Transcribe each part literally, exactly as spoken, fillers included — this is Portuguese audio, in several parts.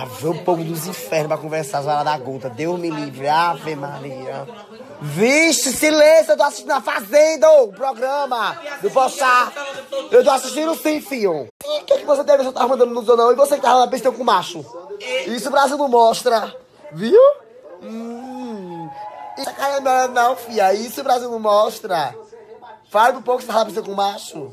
Ave, o povo dos infernos pra conversar as horas da gota. Deus me livre. Ave Maria. Vixe, silêncio, eu tô assistindo a Fazenda, o programa do Pochá. Eu tô assistindo sim, filho. O que, que você deve estar mandando no não? E você que tava na pista com macho? Isso o Brasil não mostra. Viu? Hum. Isso cara não, não, filha. Isso o Brasil não mostra. Fala do pouco que você tava na pista com macho.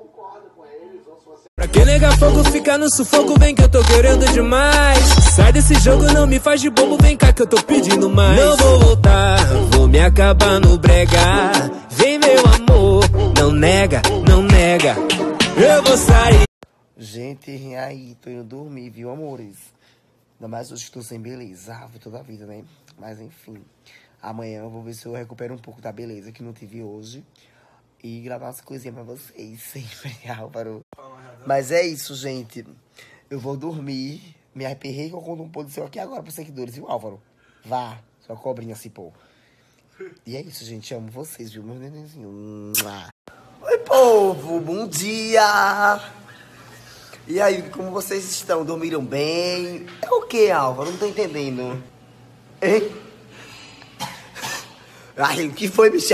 Pra que nega fogo, ficar no sufoco, vem que eu tô querendo demais. Sai desse jogo, não me faz de bobo, vem cá que eu tô pedindo mais. Não vou voltar, vou me acabar no brega. Vem meu amor, não nega, não nega. Eu vou sair. Gente, e aí, tô indo dormir, viu, amores? Ainda mais hoje que tô sem beleza, ah, toda a vida, né? Mas enfim, amanhã eu vou ver se eu recupero um pouco da beleza que não tive hoje. E gravar umas coisinhas pra vocês, sempre, Álvaro. Mas é isso, gente. Eu vou dormir. Me arreperrei que eu conto um pouco do seu aqui agora pros seguidores, viu, Álvaro? Vá, sua cobrinha se pô. E é isso, gente. Amo vocês, viu, meu nenenzinho? Oi, povo. Bom dia. E aí, como vocês estão? Dormiram bem? É o que, Álvaro? Não tô entendendo. Hein? Ai, o que foi, bicha?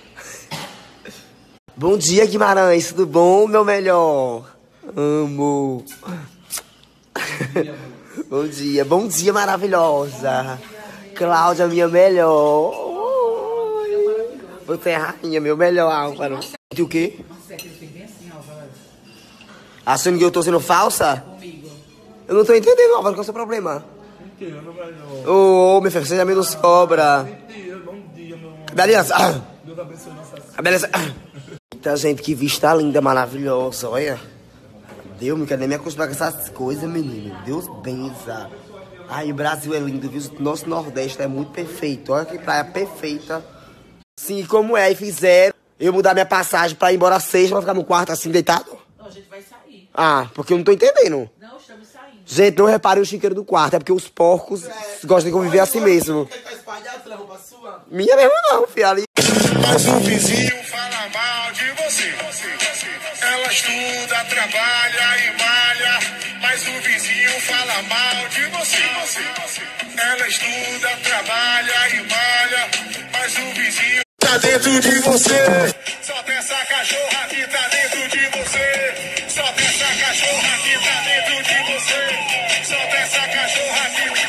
Bom dia, Guimarães, tudo bom, meu melhor? Amo. Bom dia, bom dia, maravilhosa. Cláudia, minha melhor. Você é a rainha, meu melhor, Álvaro. E o quê? Achando que eu tô sendo falsa? Eu não tô entendendo, Álvaro, qual é o seu problema? Ô, oh, meu filho, você já me nos cobra. Cadê a aliança? Cadê a aliança? Eita, gente, que vista linda, maravilhosa, olha. Deus, não quero nem me acostumar com essas coisas, menino. Deus benza. Ai, o Brasil é lindo, viu? Nosso Nordeste é muito perfeito. Olha que praia perfeita. Sim, como é, e fizeram eu mudar minha passagem pra ir embora sexta, pra ficar no quarto assim, deitado? Não, a gente vai sair. Ah, porque eu não tô entendendo. Não, estamos saindo. Gente, não reparem o chiqueiro do quarto, é porque os porcos é, gostam de conviver assim mesmo. Minha mesmo não, filha, ali. Mas o vizinho fala mal de você. Ela estuda, trabalha e malha. Mas o vizinho fala mal de você. Ela estuda, trabalha e malha. Mas o vizinho tá dentro de você. Só tem essa cachorra que tá dentro de você. Só tem essa cachorra que tá dentro de você. Só tem essa cachorra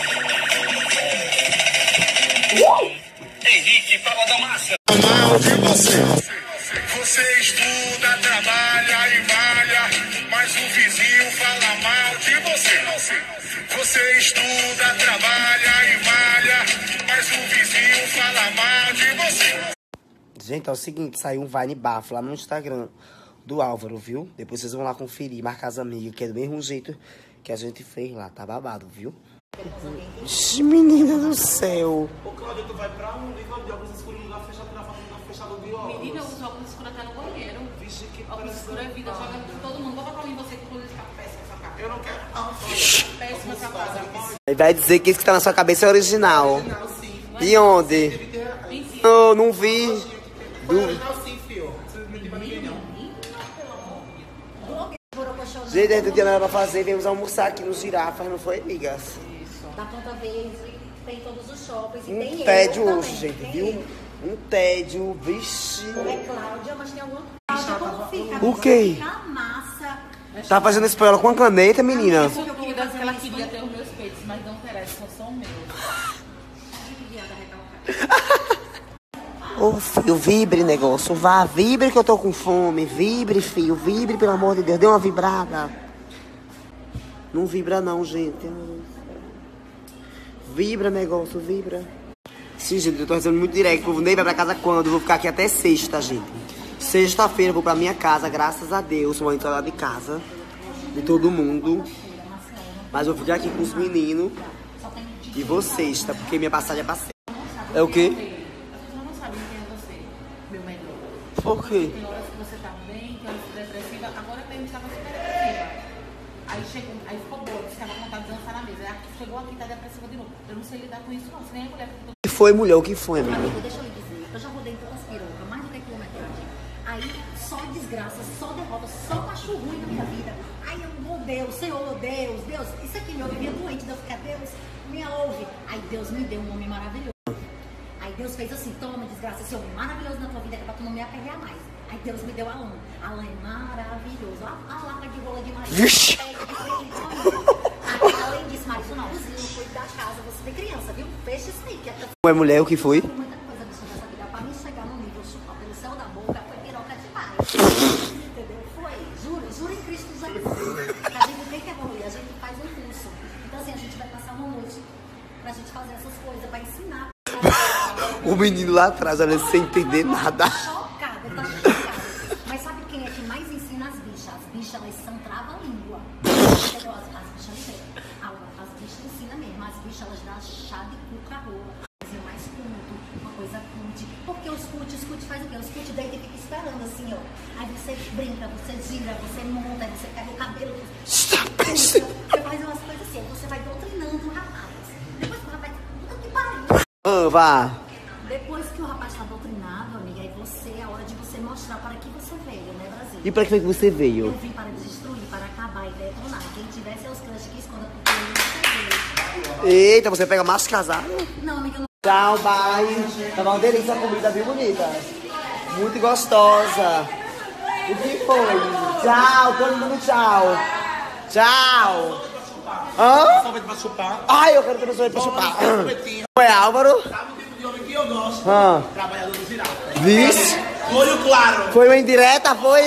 que... Uh! Henrique, fala da massa. Mal de você. Você estuda, trabalha e malha, mas o vizinho fala mal de você. Você estuda, trabalha e malha, mas o vizinho fala mal de você. Gente, é o seguinte, saiu um Vine bafo lá no Instagram do Álvaro, viu? Depois vocês vão lá conferir, marcar as amigas, que é do mesmo jeito que a gente fez lá, tá babado, viu? Ixi, menina do céu. Ô, Cláudia, tu vai pra onde? De óculos escuros, lugar fechado, na foto, lugar fechado de óculos. Menina, os óculos escuros até no banheiro. Vixe, que óculos escuros é vida, joga todo mundo. Vou botar pra mim você que o ficar péssima essa cara. Eu não quero, não. Péssima essa cara. Ele vai dizer que isso que tá na sua cabeça é original. Original, sim. E onde? Mentira. Não, não vi. Foi original, sim, filho. Você não mentiu pra ninguém, não. Gente, a gente não tinha nada pra fazer, viemos almoçar aqui nos girafas, não foi, amigas? Da Ponta Verde, tem todos os shoppings. E Um tem tédio eu hoje, também, gente, tem viu? eu. Um tédio, vixe. É Cláudia, mas tem alguma Cláudia, como fica? O quê? Fica a massa. Tá fazendo isso pra ela com a caneta, menina? Eu queria que ela queria ter os meus peitos, mas não interessa, só são meus. Ô, filho, vibre, negócio, vá, vibre que eu tô com fome. Vibre, filho, vibre, pelo amor de Deus, dê uma vibrada. Não vibra não, gente. Vibra, negócio, vibra. Sim, gente, eu tô recebendo muito direct. O povo nem vai pra casa quando? Eu vou ficar aqui até sexta, gente. Sexta-feira eu vou pra minha casa, graças a Deus. Vou entrar lá de casa, de todo mundo. Mas eu vou ficar aqui com os meninos. E vou sexta, porque minha passagem é pra sexta. É o quê? As pessoas não sabem quem é você, meu melhor. Por quê? Tem horas que você tá bem, tem horas que você tá depressiva. Agora mesmo estava super depressiva. Aí chegou, aí ficou boa, disse que estava com vontade de dançar na mesa. Aí chegou aqui, tá depressiva de novo. Eu não sei lidar com isso, não. Se nem a mulher que O que foi, mulher? O que foi, amiga? Amigo, deixa eu lhe dizer, eu já rodei em todas as pirocas, mais do que quilometragem. Aí, só desgraça, só derrota, só macho ruim na minha vida. Aí eu, meu Deus, Senhor, meu Deus, Deus, isso aqui, meu, eu vivia doente de eu ficar Deus me deu um homem maravilhoso. Aí Deus fez assim, toma, desgraça, esse homem maravilhoso na tua vida, que é pra tu não me apegar mais. Aí Deus me deu Alan. Alan é maravilhoso. A, a lata de rola de marido. Vixe! Além disso, marido, não, cozinha, cuide da casa, você tem criança, viu? Fecha isso aí, que é Ué, mulher, o que foi? muita coisa dessa dessa vida. Pra mim chegar no nível chupar pelo céu da boca, foi piroca demais. Entendeu? Foi. Juro, juro em Cristo Jesus. A gente tem que evoluir, a gente faz um curso. Então assim, a gente vai passar uma noite pra gente fazer essas coisas, pra ensinar. O menino lá atrás, olha, sem entender nada. Chocada, ele tá chocado. Mas sabe quem é que mais ensina as bichas? As bichas, elas são trava-língua. Entendeu? As, as bichas ensinam. As bichas ensinam mesmo. As bichas, elas dão chá de cuca rola. Fazer mais culto, uma coisa cult. Porque os cult, os cult faz o quê? Os cult daí tem que ficar esperando assim, ó. Aí você brinca, você gira, você monta, aí você pega o cabelo. Você, você faz umas coisas assim. Aí você vai doutrinando o rapaz. Depois que o rapaz... Puta que pariu. Ah, vá. Depois que o rapaz está doutrinado, amiga, aí você, é a hora de você mostrar para que você veio, né, Brasil? E pra que foi que você veio? Eu vim para destruir, para acabar e detonar. Quem tiver seus crush que esconda porque eu não sei. Eita, você pega macho casado? Não, amiga, eu não... Tchau, bye. Tava uma delícia a comida, bem bonita. Muito gostosa. O que foi? Tchau, todo mundo tchau. Tchau. Hã? Sorvete pra chupar. Ai, eu quero ter sorvete pra chupar. Oi, Álvaro. Sabe o tipo de homem que eu gosto? Hã? Trabalhador do Zirata. Vixe. Olho claro. Foi uma indireta, foi?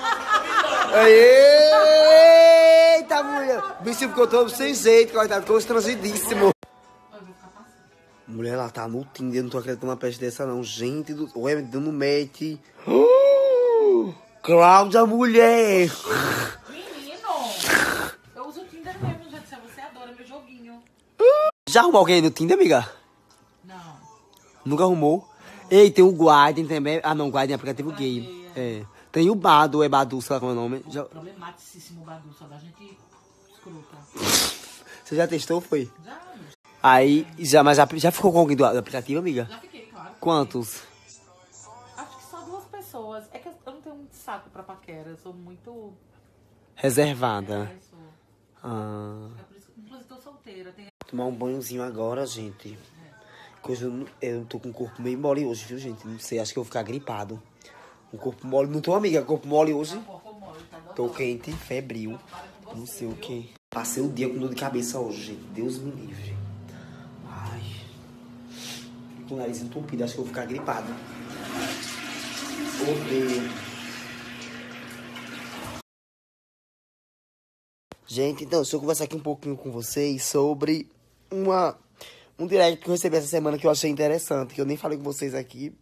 Eita, mulher. O bicho ficou todo sem jeito, coitado, constrangidíssimo. Mulher, ela tá no Tinder, eu não tô acreditando numa peste dessa, não. Gente do... Ué, me dando match. Uh, Cláudia, mulher. Menino, eu uso o Tinder mesmo, gente. Se você adora meu joguinho. Já arrumou alguém aí no Tinder, amiga? Não. Nunca arrumou? Ei, tem o Guardian também. Ah, não, o Guardian é aplicativo gay. É. Tem o Badu, é Badu, sei lá como é o nome. Já... Problematicíssimo o Badu, só da gente escrota. Você já testou, foi? Já, amigo. Aí, já, mas já, já ficou com alguém do, do aplicativo, amiga? Já fiquei, claro. Quantos? Acho que só duas pessoas. É que eu não tenho muito saco pra paquera. Eu sou muito... Reservada. É, sou. Ah. É por isso que, inclusive, tô solteira. Tem... Tomar um banhozinho agora, gente. Que hoje eu, não- eu tô com o corpo meio mole hoje, viu, gente? Não sei, acho que eu vou ficar gripado. Um corpo mole. Não tô, amiga? Corpo mole hoje. Corpo mole, tá dando Tô quente, febril. Não sei o que. Passei o dia com dor de cabeça hoje, gente. Deus me livre. Ai. Com o nariz entupido, acho que eu vou ficar gripado. Odeio. Gente, então, deixa eu conversar aqui um pouquinho com vocês sobre uma, um direct que eu recebi essa semana que eu achei interessante, que eu nem falei com vocês aqui.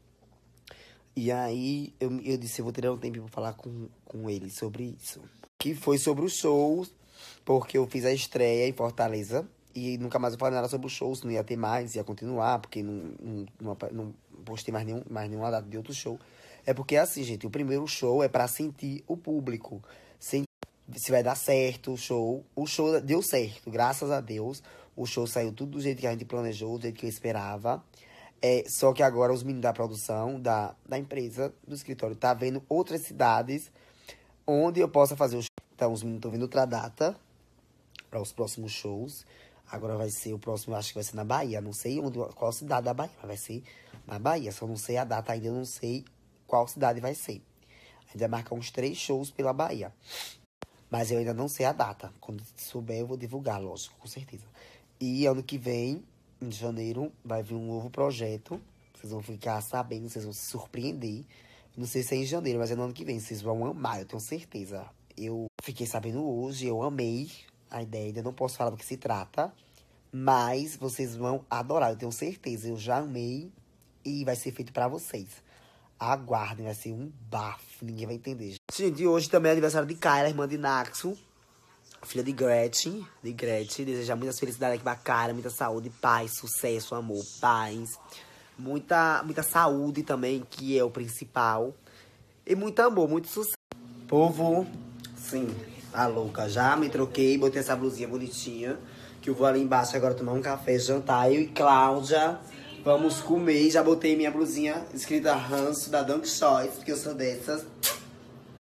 E aí, eu, eu disse, eu vou tirar um tempo pra falar com, com ele sobre isso. Que foi sobre os shows, porque eu fiz a estreia em Fortaleza. E nunca mais eu falei nada sobre os shows, não ia ter mais, ia continuar, porque não, não, não, não postei mais, nenhum, mais nenhuma data de outro show. É porque é assim, gente, o primeiro show é pra sentir o público, sentir se vai dar certo o show. O show deu certo, graças a Deus. O show saiu tudo do jeito que a gente planejou, do jeito que eu esperava. É, só que agora os meninos da produção, da, da empresa, do escritório, tá vendo outras cidades onde eu possa fazer o show. Então, os meninos estão vendo outra data para os próximos shows. Agora vai ser o próximo, acho que vai ser na Bahia. Não sei onde, qual cidade da Bahia, mas vai ser na Bahia. Só não sei a data ainda, eu não sei qual cidade vai ser. A gente vai marcar uns três shows pela Bahia. Mas eu ainda não sei a data. Quando souber, eu vou divulgar, lógico, com certeza. E ano que vem, em janeiro, vai vir um novo projeto. Vocês vão ficar sabendo, vocês vão se surpreender. Não sei se é em janeiro, mas é no ano que vem. Vocês vão amar, eu tenho certeza. Eu fiquei sabendo hoje, eu amei a ideia. Ainda não posso falar do que se trata. Mas vocês vão adorar, eu tenho certeza. Eu já amei e vai ser feito pra vocês. Aguardem, vai ser um bafo, ninguém vai entender. Gente, hoje também é aniversário de Kyla, irmã de Naxo, filha de Gretchen, de Gretchen. Desejar muitas felicidades aqui pra Kyla, muita saúde, paz, sucesso, amor, paz. Muita, muita saúde também, que é o principal. E muito amor, muito sucesso. Povo, sim, tá louca. Já me troquei, botei essa blusinha bonitinha, que eu vou ali embaixo agora tomar um café, jantar. Eu e Cláudia vamos comer. Já botei minha blusinha escrita Ranço da Dunk Choice, porque eu sou dessas.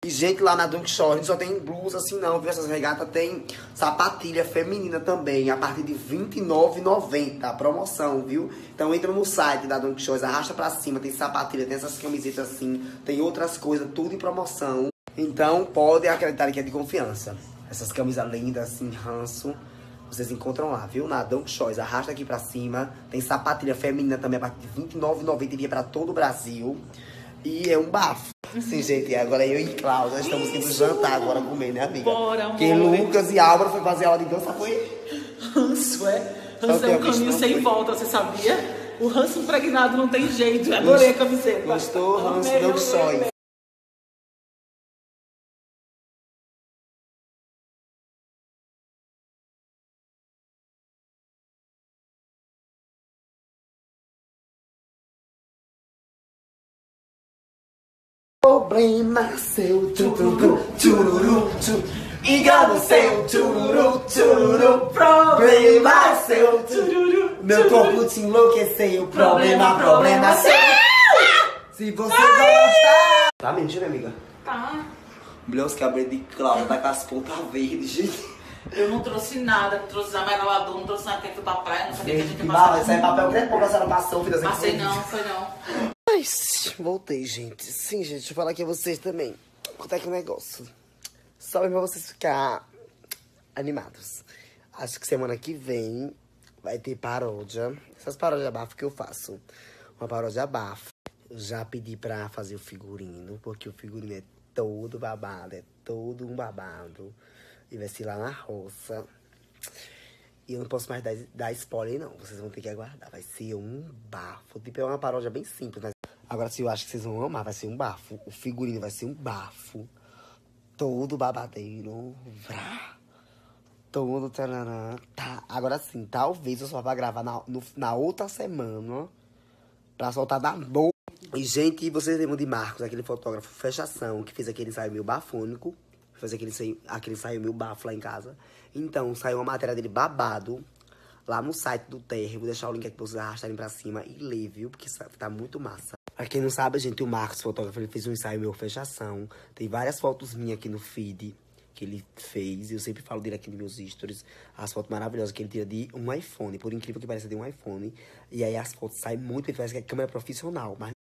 E, gente, lá na Dunk Shore, a gente só tem blusa assim não, viu? Essas regatas tem sapatilha feminina também, a partir de vinte e nove reais e noventa centavos, a promoção, viu? Então entra no site da Dunk Shore, arrasta pra cima, tem sapatilha, tem essas camisetas assim, tem outras coisas, tudo em promoção. Então pode acreditar que é de confiança. Essas camisas lindas assim, ranço, vocês encontram lá, viu? Na Dunk Shore, arrasta aqui pra cima, tem sapatilha feminina também, a partir de vinte e nove reais e noventa centavos, e via pra todo o Brasil. E é um bafo. Sim, gente, agora eu e Cláudia estamos indo jantar agora comer, né, amiga? Bora, amor. Porque Lucas e Álvaro foi fazer aula de dança, foi? Ranço, é? Ranço é um caminho sem volta, você sabia? O ranço impregnado não tem jeito. Adorei a camiseta. Gostou? Ranço Amei, não amei, sói. amei. Problema seu, tururu, tururu, tururu. Engano seu, tururu, tururu. Problema seu, tururu. Meu corpo te enlouqueceu. Problema, problema seu. Se você gosta. Tá mentindo, amiga? Tá. Mulher, os cabelos de Cláudia tá com as pontas verdes, gente. Eu não trouxe nada, não trouxe amarelador, não trouxe nada que fui pra praia, não sabia que a gente ia Bala, passar. isso aí é papel crepe, a senhora passou, filha. Passei não, foi não. Mas, voltei, gente. Sim, gente, deixa eu falar aqui a vocês também. Contar aqui um negócio. Só pra vocês ficar animados. Acho que semana que vem vai ter paródia. Essas paródias abafo que eu faço. Uma paródia abafo. Eu já pedi pra fazer o figurino, porque o figurino é todo babado, é todo um babado. E vai ser lá na roça. E eu não posso mais dar, dar spoiler, não. Vocês vão ter que aguardar. Vai ser um bafo. Tipo, é uma paródia bem simples, mas... Agora, se eu acho que vocês vão amar, vai ser um bafo. O figurino vai ser um bafo. Todo babadeiro. Vrá. Todo... Tarará, tá. Agora sim, talvez eu só vá gravar na, no, na outra semana. Pra soltar na boa. E, gente, vocês lembram de Marcos, aquele fotógrafo fechação, que fez aquele ensaio meio bafônico. Fez aquele ensaio, aquele ensaio meio bafo lá em casa. Então, saiu uma matéria dele babado lá no site do Terra. Vou deixar o link aqui pra vocês arrastarem pra cima e ler, viu? Porque tá muito massa. Pra quem não sabe, gente, o Marcos, fotógrafo, ele fez um ensaio meu fechação. Tem várias fotos minhas aqui no feed que ele fez. Eu sempre falo dele aqui nos meus stories. As fotos maravilhosas que ele tira de um iPhone. Por incrível que pareça, de um iPhone. E aí as fotos saem muito bem, parece que é câmera profissional. Mas